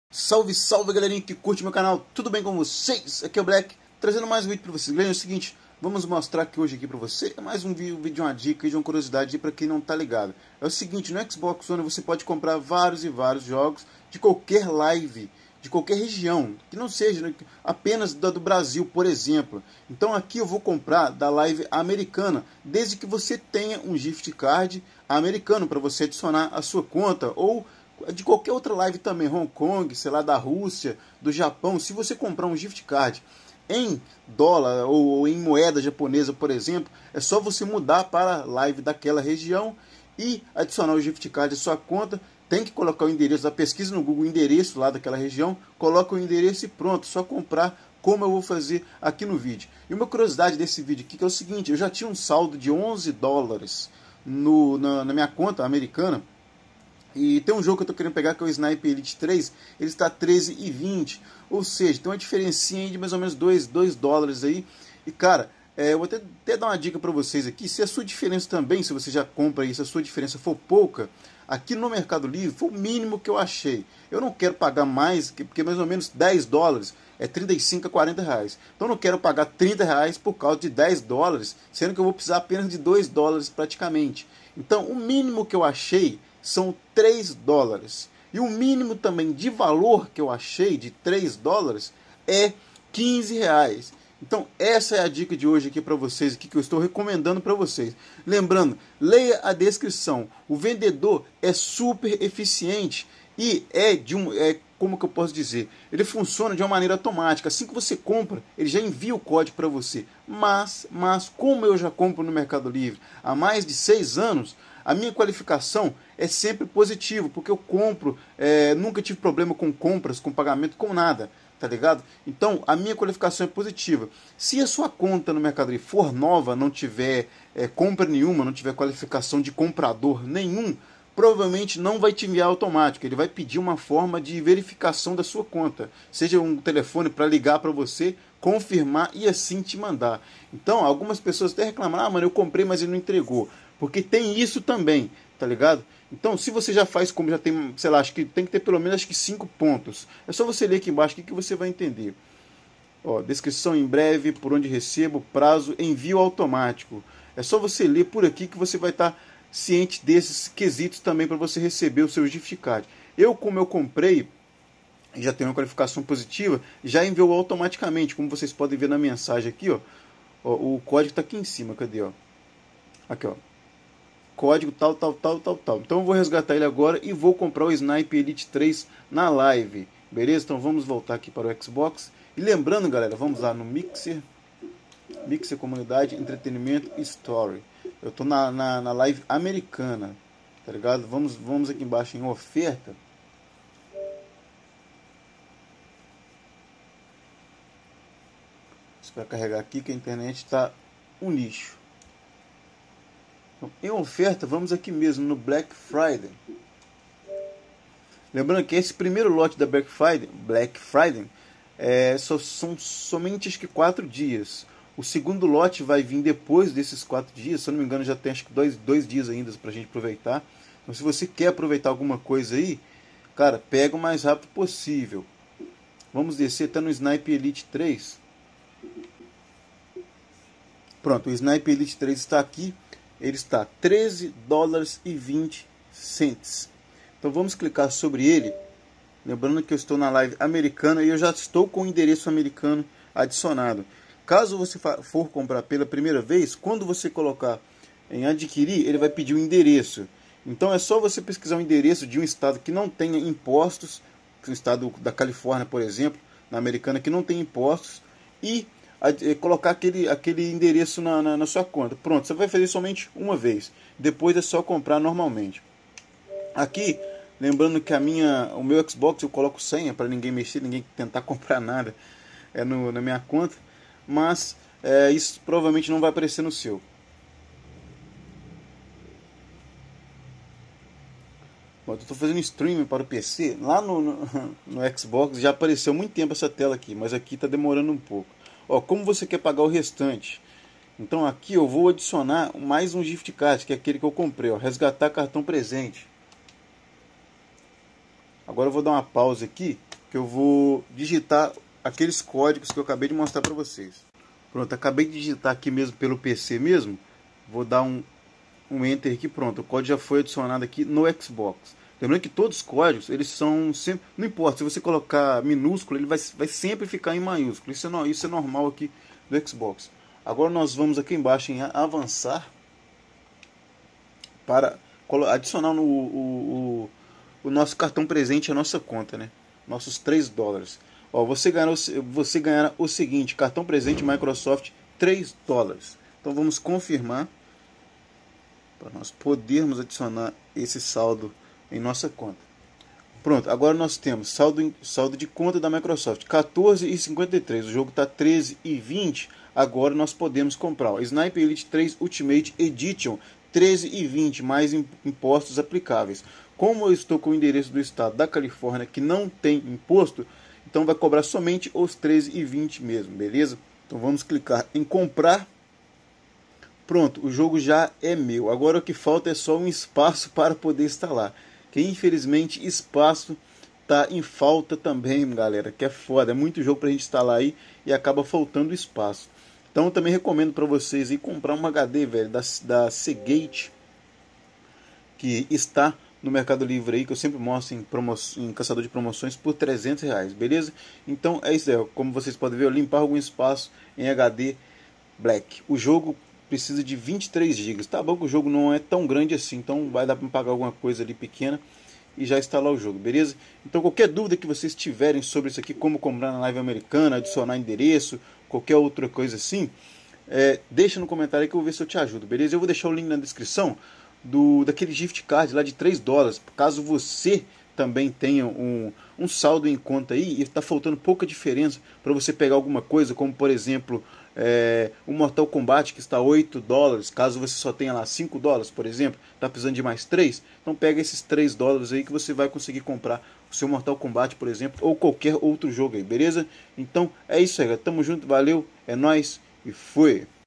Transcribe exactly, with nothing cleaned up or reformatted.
Salve, salve galerinha que curte meu canal, tudo bem com vocês? Aqui é o Black, trazendo mais um vídeo para vocês. Galerinha, é o seguinte, vamos mostrar aqui hoje aqui para você mais um vídeo, vídeo, uma dica e de uma curiosidade para quem não tá ligado. É o seguinte, no Xbox One você pode comprar vários e vários jogos de qualquer live, de qualquer região, que não seja né, apenas da do Brasil, por exemplo. Então aqui eu vou comprar da live americana, desde que você tenha um gift card americano para você adicionar à sua conta, ou de qualquer outra live também, Hong Kong, sei lá, da Rússia, do Japão. Se você comprar um gift card em dólar ou, ou em moeda japonesa, por exemplo, é só você mudar para a live daquela região e adicionar o gift card à sua conta. Tem que colocar o endereço da pesquisa no Google, o endereço lá daquela região, coloca o endereço e pronto, só comprar, como eu vou fazer aqui no vídeo. E uma curiosidade desse vídeo aqui que é o seguinte, eu já tinha um saldo de onze dólares no, na, na minha conta americana. E tem um jogo que eu estou querendo pegar que é o Sniper Elite três, ele está treze e vinte, ou seja, tem uma diferencinha aí de mais ou menos dois dólares aí. E cara, é, eu vou até, até dar uma dica para vocês aqui, se a sua diferença também, se você já compra aí, se a sua diferença for pouca, aqui no Mercado Livre foi o mínimo que eu achei. Eu não quero pagar mais, porque mais ou menos dez dólares é trinta e cinco a quarenta reais. Então eu não quero pagar trinta reais por causa de dez dólares, sendo que eu vou precisar apenas de dois dólares praticamente. Então o mínimo que eu achei são três dólares. E o mínimo também de valor que eu achei de três dólares é quinze reais. Então essa é a dica de hoje aqui para vocês, aqui que eu estou recomendando para vocês. Lembrando, leia a descrição. O vendedor é super eficiente e é de um, é, como que eu posso dizer? Ele funciona de uma maneira automática. Assim que você compra, ele já envia o código para você. Mas, mas como eu já compro no Mercado Livre há mais de seis anos, a minha qualificação é sempre positiva, porque eu compro, é, nunca tive problema com compras, com pagamento, com nada, tá ligado? Então, a minha qualificação é positiva. Se a sua conta no Mercado Livre for nova, não tiver é, compra nenhuma, não tiver qualificação de comprador nenhum, provavelmente não vai te enviar automático. Ele vai pedir uma forma de verificação da sua conta, seja um telefone para ligar para você, confirmar e assim te mandar. Então, algumas pessoas até reclamam, ah, mano, eu comprei, mas ele não entregou. Porque tem isso também, tá ligado? Então, se você já faz como já tem, sei lá, acho que tem que ter pelo menos acho que cinco pontos. É só você ler aqui embaixo que, que você vai entender. Ó, descrição em breve, por onde recebo, prazo, envio automático. É só você ler por aqui que você vai estar ciente desses quesitos também para você receber o seu gift card. Eu, como eu comprei e já tenho uma qualificação positiva, já enviou automaticamente, como vocês podem ver na mensagem aqui, ó. Ó, o código está aqui em cima, cadê, ó? Aqui, ó. Código tal, tal, tal, tal, tal. Então eu vou resgatar ele agora e vou comprar o Sniper Elite três na live. Beleza? Então vamos voltar aqui para o Xbox. E lembrando, galera, vamos lá no Mixer. Mixer Comunidade, Entretenimento e Story. Eu tô na, na, na live americana. Tá ligado? Vamos, vamos aqui embaixo em oferta. Espera carregar aqui que a internet está um lixo. Em oferta, vamos aqui mesmo no Black Friday. Lembrando que esse primeiro lote da Black Friday, Black Friday é, só, são somente acho que quatro dias. O segundo lote vai vir depois desses quatro dias. Se eu não me engano, já tem acho que dois, dois dias ainda para a gente aproveitar. Então, se você quer aproveitar alguma coisa aí, cara, pega o mais rápido possível. Vamos descer até no Sniper Elite três. Pronto, o Sniper Elite três está aqui. Ele está treze dólares e vinte centos. Então vamos clicar sobre ele. Lembrando que eu estou na live americana e eu já estou com o endereço americano adicionado. Caso você for comprar pela primeira vez, quando você colocar em adquirir, ele vai pedir o endereço. Então é só você pesquisar o endereço de um estado que não tenha impostos, o estado da Califórnia, por exemplo, na americana que não tem impostos, e A, colocar aquele, aquele endereço na, na, na sua conta. Pronto, você vai fazer somente uma vez. Depois é só comprar normalmente. Aqui, lembrando que a minha, o meu Xbox eu coloco senha para ninguém mexer, ninguém tentar comprar nada é no, na minha conta. Mas é, isso provavelmente não vai aparecer no seu. Bom, eu estou fazendo streaming para o P C. Lá no, no, no Xbox já apareceu há muito tempo essa tela aqui, mas aqui está demorando um pouco. Ó, como você quer pagar o restante? Então aqui eu vou adicionar mais um gift card, que é aquele que eu comprei, ó, resgatar cartão presente. Agora eu vou dar uma pausa aqui que eu vou digitar aqueles códigos que eu acabei de mostrar para vocês. Pronto, acabei de digitar aqui mesmo pelo P C mesmo. Vou dar um, um Enter aqui, pronto. O código já foi adicionado aqui no Xbox. Lembrando que todos os códigos, eles são sempre... Não importa, se você colocar minúsculo, ele vai, vai sempre ficar em maiúsculo. Isso é, isso é normal aqui do Xbox. Agora nós vamos aqui embaixo em avançar para adicionar no, o, o, o nosso cartão presente à nossa conta, né? Nossos três dólares. Ó, você, ganhará, você ganhará o seguinte, cartão presente Microsoft, três dólares. Então vamos confirmar para nós podermos adicionar esse saldo em nossa conta. Pronto, agora nós temos saldo, saldo de conta da Microsoft, quatorze e cinquenta e três. O jogo está treze e vinte. Agora nós podemos comprar o Sniper Elite três Ultimate Edition, treze e vinte, mais impostos aplicáveis. Como eu estou com o endereço do estado da Califórnia que não tem imposto, então vai cobrar somente os treze e vinte mesmo, beleza? Então vamos clicar em comprar. Pronto, o jogo já é meu. Agora o que falta é só um espaço para poder instalar. Que infelizmente espaço tá em falta também, galera, que é foda. É muito jogo pra gente instalar aí e acaba faltando espaço. Então eu também recomendo para vocês aí comprar um H D, velho, da, da Seagate, que está no Mercado Livre aí, que eu sempre mostro em, promo em caçador de promoções por trezentos reais, beleza? Então é isso aí, como vocês podem ver, eu limpar algum espaço em H D Black. O jogo precisa de vinte e três gigas, tá bom que o jogo não é tão grande assim, então vai dar para pagar alguma coisa ali pequena e já instalar o jogo, beleza? Então qualquer dúvida que vocês tiverem sobre isso aqui, como comprar na Live Americana, adicionar endereço, qualquer outra coisa assim, é, deixa no comentário aí que eu vou ver se eu te ajudo, beleza? Eu vou deixar o link na descrição do, daquele gift card lá de três dólares, caso você também tenha um, um saldo em conta aí e está faltando pouca diferença para você pegar alguma coisa, como por exemplo é, o Mortal Kombat que está oito dólares, caso você só tenha lá cinco dólares, por exemplo, está precisando de mais três, então pega esses três dólares aí que você vai conseguir comprar o seu Mortal Kombat, por exemplo, ou qualquer outro jogo aí, beleza? Então é isso aí, tamo junto, valeu, é nóis e fui!